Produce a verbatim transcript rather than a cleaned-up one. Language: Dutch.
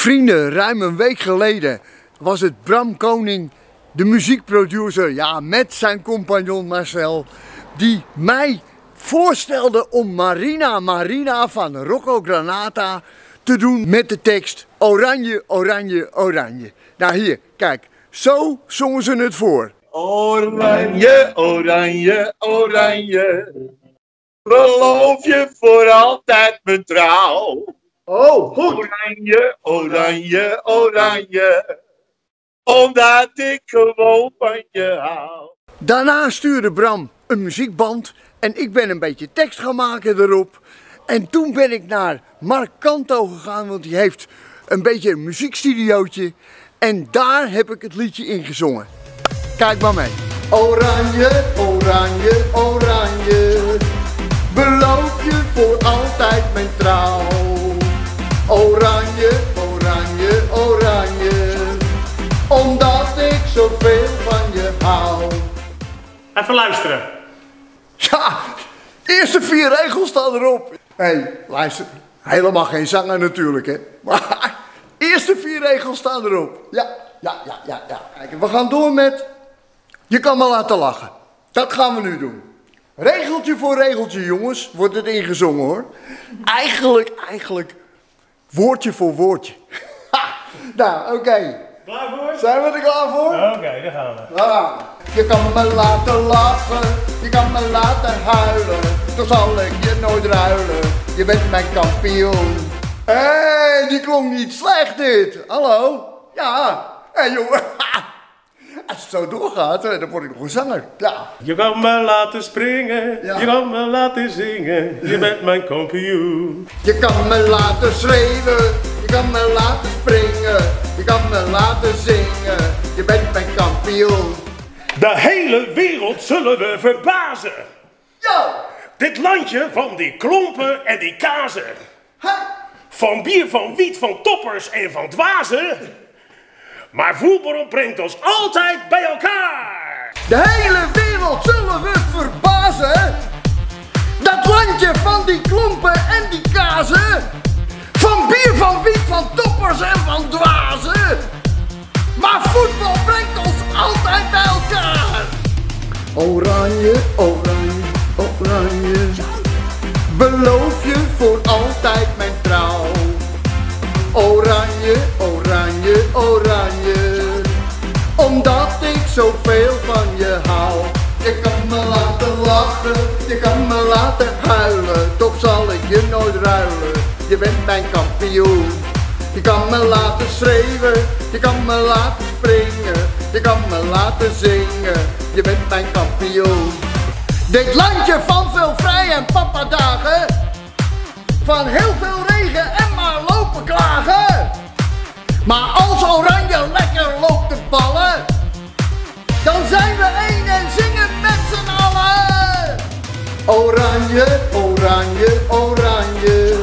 Vrienden, ruim een week geleden was het Bram Koning, de muziekproducer, ja, met zijn compagnon Marcel, die mij voorstelde om Marina Marina van Rocco Granata te doen met de tekst Oranje, Oranje, Oranje. Nou hier, kijk, zo zongen ze het voor. Oranje, oranje, oranje, beloof je voor altijd mijn trouw. Oh, goed. Oranje, oranje, oranje, omdat ik gewoon van je hou. Daarna stuurde Bram een muziekband en ik ben een beetje tekst gaan maken erop. En toen ben ik naar Mark Kanto gegaan, want die heeft een beetje een muziekstudiootje. En daar heb ik het liedje ingezongen. Kijk maar mee. Oranje, oranje, oranje, beloof je voor altijd mijn trouw. Oranje, oranje, oranje, omdat ik zoveel van je hou. Even luisteren. Ja, eerste vier regels staan erop. Hé, hey, luister, helemaal geen zanger natuurlijk, hè. Maar eerste vier regels staan erop. Ja, ja, ja, ja, ja. Kijk, we gaan door met Je kan me laten lachen. Dat gaan we nu doen. Regeltje voor regeltje, jongens, wordt het ingezongen, hoor. Eigenlijk, eigenlijk, woordje voor woordje. Ha, nou, oké. Okay. Klaar voor? Zijn we er klaar voor? Oké, okay, daar gaan we. Ah, je kan me laten lachen, je kan me laten huilen, toch zal ik je nooit ruilen, je bent mijn kampioen. Hé, hey, die klonk niet slecht dit. Hallo? Ja. Hé hey, jongen, als het zo doorgaat, dan word ik nog een zanger. Ja. Je kan me laten springen, ja. Je kan me laten zingen, je bent mijn kampioen. Je kan me laten schreeuwen, je kan me laten springen, je kan me laten zingen, je bent mijn kampioen. De hele wereld zullen we verbazen. Ja. Dit landje van die klompen en die kazen. Hey. Van bier, van wiet, van toppers en van dwazen. Maar voetbal brengt ons altijd bij elkaar. De hele wereld zullen we verbazen. Dat landje van die klompen en die kazen. Van bier, van wiet, van toppers en van dwazen. Maar voetbal brengt ons altijd bij elkaar. Oranje, oranje, oranje, beloof je voor altijd mijn trouw. Oranje, oranje, oranje, omdat ik zoveel van je hou. Je kan me laten lachen, je kan me laten huilen, toch zal ik je nooit ruilen, je bent mijn kampioen. Je kan me laten schreeuwen, je kan me laten springen, je kan me laten zingen, je bent mijn kampioen. Dit landje van veel vrij en papadagen, van heel veel regen en maar lopen klagen. Maar als Oranje lekker loopt te ballen, dan zijn we één en zingen met z'n allen. Oranje, oranje, oranje,